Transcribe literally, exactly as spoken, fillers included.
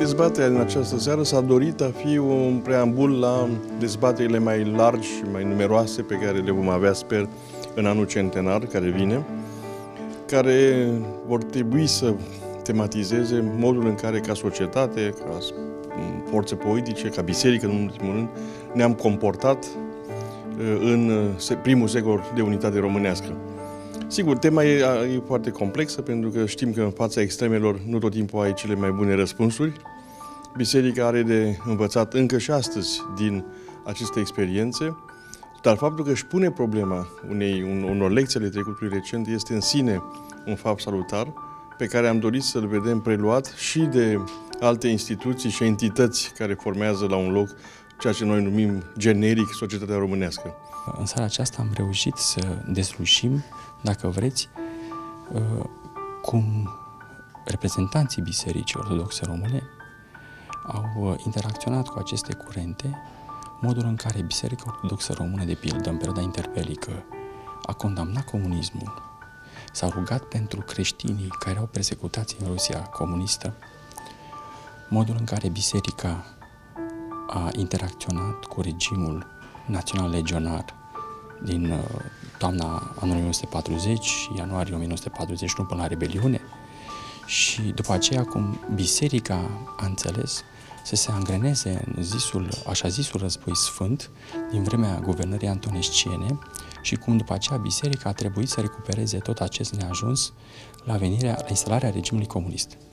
Dezbaterea din această seară s-a dorit a fi un preambul la dezbaterile mai largi și mai numeroase pe care le vom avea, sper, în anul centenar care vine, care vor trebui să tematizeze modul în care, ca societate, ca forțe politice, ca biserică, în ultimul rând, ne-am comportat în primul secol de unitate românească. Sigur, tema e, e foarte complexă, pentru că știm că în fața extremelor nu tot timpul ai cele mai bune răspunsuri. Biserica are de învățat încă și astăzi din aceste experiențe, dar faptul că își pune problema unei, un, unor lecții ale trecutului recent este în sine un fapt salutar, pe care am dorit să-l vedem preluat și de alte instituții și entități care formează la un loc ceea ce noi numim generic societatea românească. În seara aceasta am reușit să deslușim, dacă vreți, cum reprezentanții Bisericii Ortodoxe Române au interacționat cu aceste curente, modul în care Biserica Ortodoxă Română, de pildă, în perioada interbelică, a condamnat comunismul, s-a rugat pentru creștinii care au persecutați în Rusia comunistă, modul în care Biserica a interacționat cu regimul național legionar din toamna anului o mie nouă sute patruzeci și ianuarie o mie nouă sute patruzeci și unu până la rebeliune, și după aceea cum Biserica a înțeles să se angreneze în zisul, așa zisul război sfânt din vremea guvernării antonesciene și cum după aceea Biserica a trebuit să recupereze tot acest neajuns la venirea, la instalarea regimului comunist.